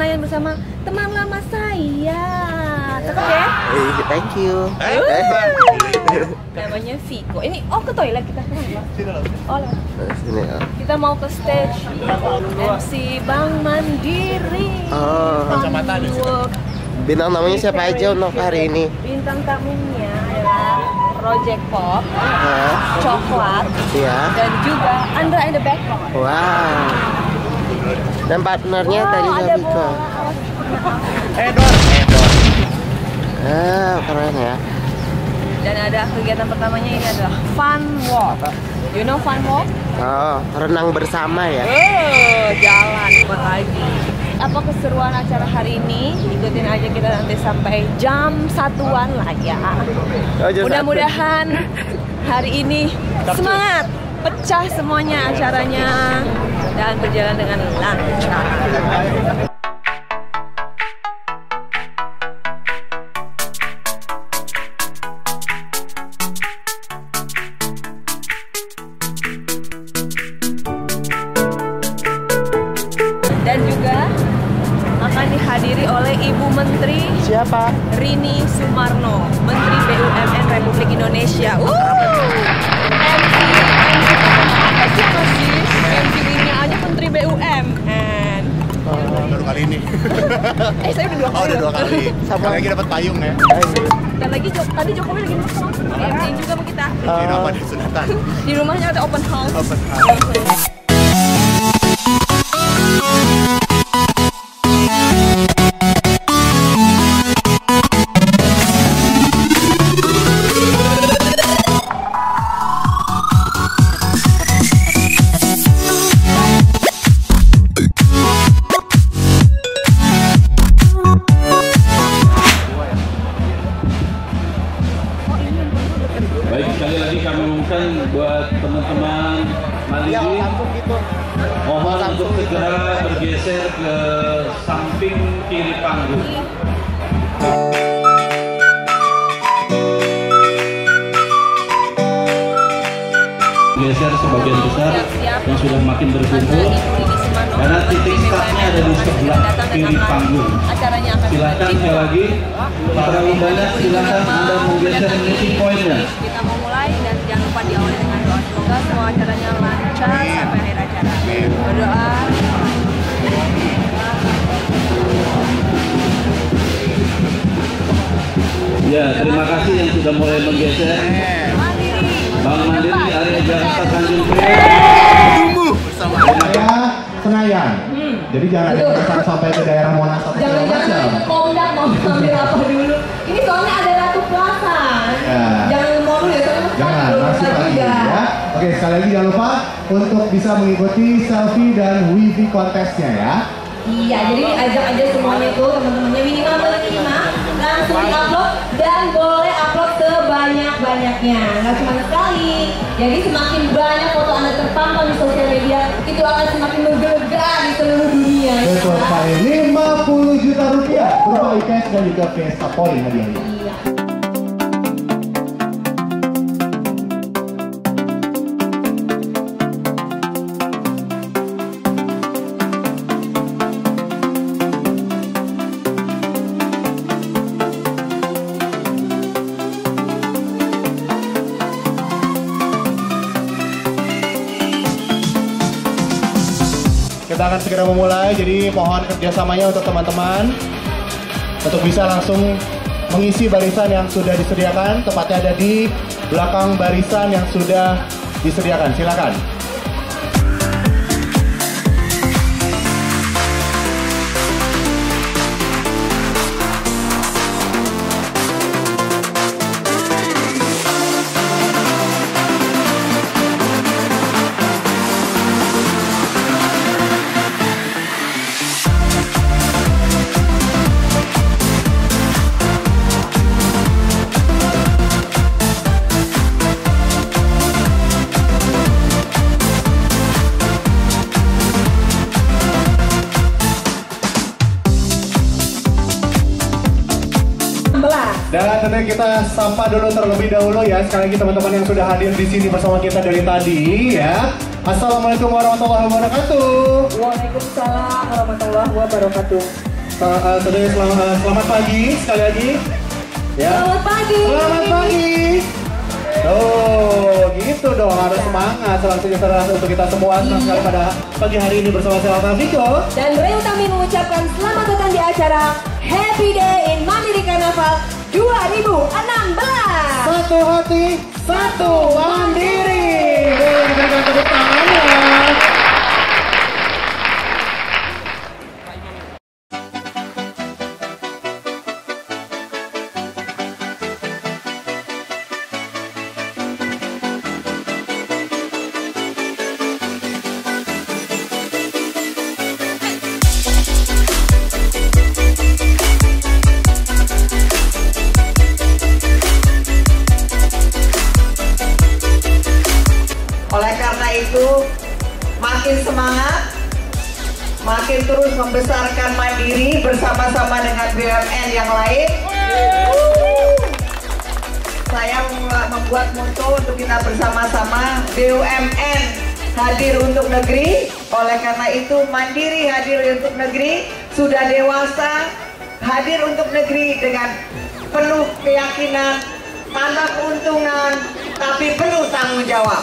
main bersama teman lama saya. Cakep ya? Thank you. Namanya Viko. Ini ke toilet kita kemana? Oh, lewat. Sini ya. Kita mau ke stage MC Bank Mandiri. Kacamata di sini. Bintang tamunya siapa aja untuk hari ini? Bintang tamunya adalah Project Pop, Coklat, dan juga Andra and the Backbone. Wow. Dan partnernya tadi Viko. Edor. Keren ya. Dan ada kegiatan pertamanya ini adalah Fun Walk. You know Fun Walk? Renang bersama ya. Jalan buat lagi. Apa keseruan acara hari ini? Ikutin aja kita nanti sampai jam 1-an lah ya. Mudah-mudahan hari ini semangat, pecah semuanya acaranya dan berjalan dengan lancar. Dan juga akan dihadiri oleh Ibu Menteri Siapa? Rini Sumarno, Menteri BUMN Republik Indonesia. MC Rini aja Menteri BUMN. Baru kali ini. Saya udah 2 kali. Udah 2 kali. Sampai lagi dapat payung ya. Dan lagi tadi Jokowi lagi nonton. MC juga sama kita. Ini apa di sunatan? Di rumahnya ada open house. Baik, sekali lagi kami umumkan buat teman-teman Mandiri, mohon untuk segera bergeser ke samping kiri panggung. Geser sebagian besar yang sudah makin berkumpul karena titik startnya ada di sebelah kiri panggung. Silakan sekali lagi, terlalu banyak silakan Anda menggeser meeting point-nya. Kita mau mulai dan jangan lupa diawali dengan doa. Semoga semua acaranya lancar sampai akhir acara. Berdoa. Ya, terima kasih yang sudah mulai menggeser. Bank Mandiri area Jakarta Tanjung Priok. Senayan. Jadi jangan ada sampai ke daerah Monas atau segala macam. Jangan Komdak mau ambil apa dulu. Ini soalnya ada Ratu Plaza. Jangan mau dulu ya, Jangan, masuk lagi ya. Oke, sekali lagi jangan lupa untuk bisa mengikuti selfie dan wifi kontesnya ya. Iya, jadi ajak aja semuanya tuh teman-temannya minimal langsung di-upload dan boleh upload sebanyak-banyaknya. Nggak cuma sekali. Jadi semakin banyak foto Anda terpampang di sosial media, itu akan semakin menggelegar di seluruh dunia. Betul sekali. 50 juta rupiah berupa IKS dan juga Fiesta Point hadiahnya. Iya. Kita akan segera memulai, jadi mohon kerjasamanya untuk teman-teman untuk bisa langsung mengisi barisan yang sudah disediakan, tepatnya ada di belakang barisan yang sudah disediakan. Silakan. Dan tentunya kita sapa dulu terlebih dahulu ya, sekali lagi teman-teman yang sudah hadir di sini bersama kita dari tadi ya. Assalamualaikum warahmatullahi wabarakatuh. Waalaikumsalam warahmatullahi wabarakatuh. Selamat pagi sekali lagi. Ya. Selamat pagi. Selamat pagi. Oh, gitu dong, harus semangat. Salam sejahtera untuk kita semua. Senang sekali pada pagi hari ini bersama saya Alta Viko. Dan Ray Utami mengucapkan selamat datang di acara Happy Day in Mandiri Carnaval 2016. Satu hati, satu mandiri. Boleh diberikan tepuk tangannya. Oleh karena itu, makin semangat, makin terus membesarkan Mandiri bersama-sama dengan BUMN yang lain. Saya membuat moto untuk kita bersama-sama, BUMN hadir untuk negeri. Oleh karena itu, Mandiri hadir untuk negeri, sudah dewasa, hadir untuk negeri dengan penuh keyakinan, tanpa keuntungan, tapi penuh tanggung jawab.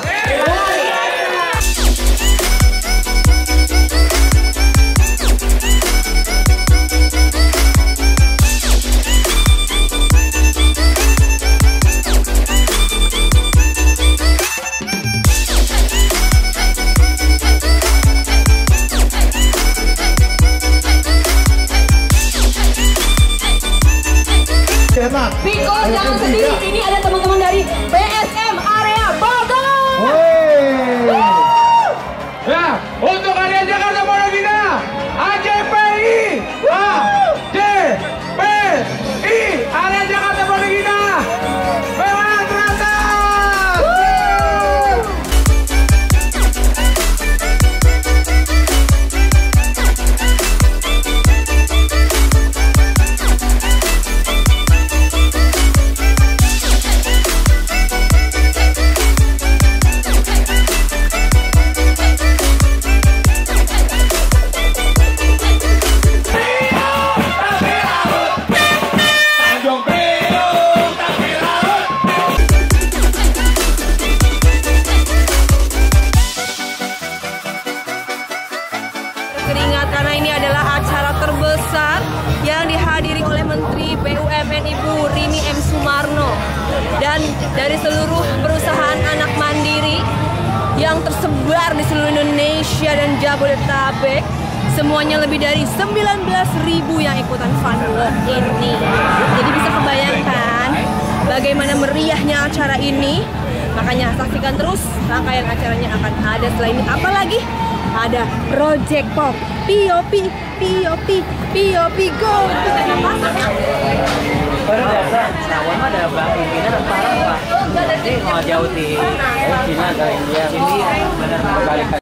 Piko, jangan sedih, ini ada teman-teman dari BSM area Bogor. Ya, untuk kalian Jakarta Pondokina, AJPI, AJPI, area Jakarta Pondokina, memang teratas. Keringat karena ini adalah acara terbesar yang dihadiri oleh Menteri BUMN Ibu Rini M. Sumarno dan dari seluruh perusahaan anak mandiri yang tersebar di seluruh Indonesia dan Jabodetabek. Semuanya lebih dari 19.000 yang ikutan fun walk ini. Jadi bisa kebayangkan bagaimana meriahnya acara ini. Makanya saksikan terus rangkaian acaranya akan ada setelah ini. Apalagi ada Project Pop, POP, POP, POP Go. Baru biasa, Taiwan ada berapa pimpinan atau apa? Jadi mau jauh di China ke India, benar berbalik.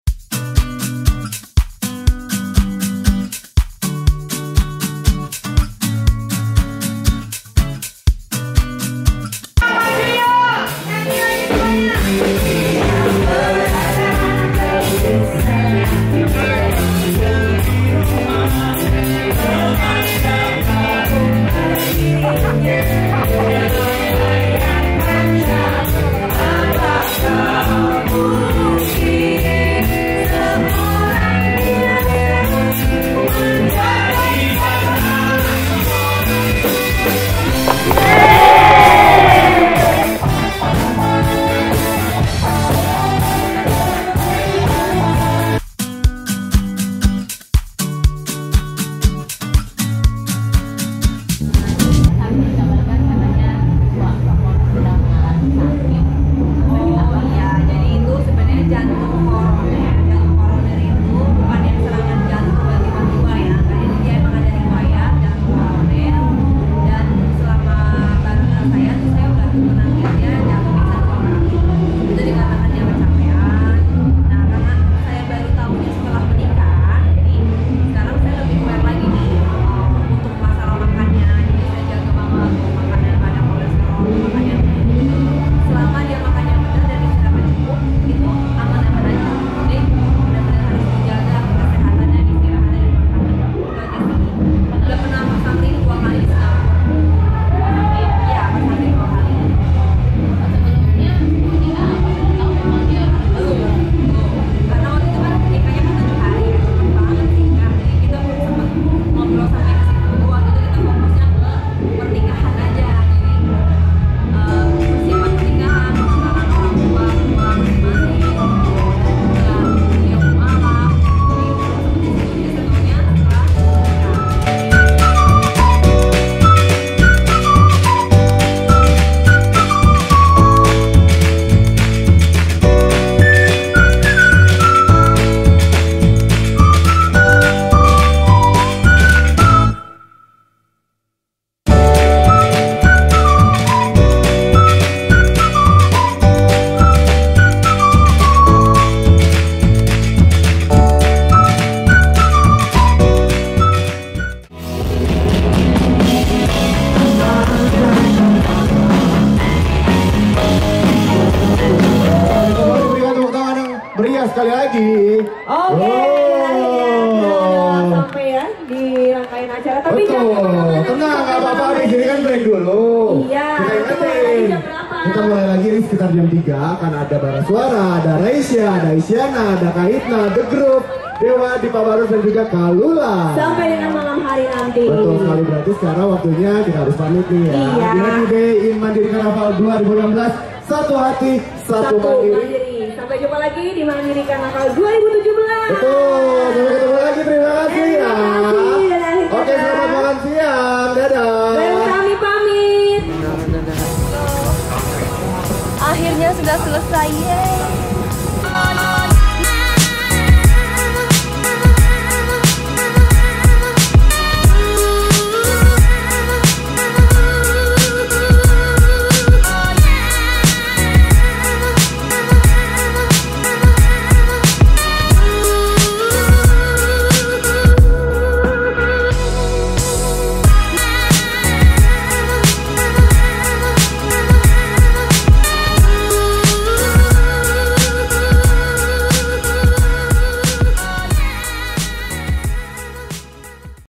kan break dulu. Iya. Kita ingetin. Kita mulai lagi nih sekitar jam 3. Akan ada Bara Suara, ada Raisya, ada Isyana, ada Kahitna, The Group, Dewa, Dipa Barus, dan juga Kalula. Sampai dengan malam hari nanti. Betul sekali, berarti sekarang waktunya kita harus pamit nih ya. Iya. In Mandiri Karnaval 2016, satu hati, satu mandiri. Sampai jumpa lagi di Mandiri Karnaval 2017. Betul, sampai ketemu lagi, terima kasih ya. Oke, selamat makan siang, dadah. Dan kami pamit. Akhirnya sudah selesai, yeay.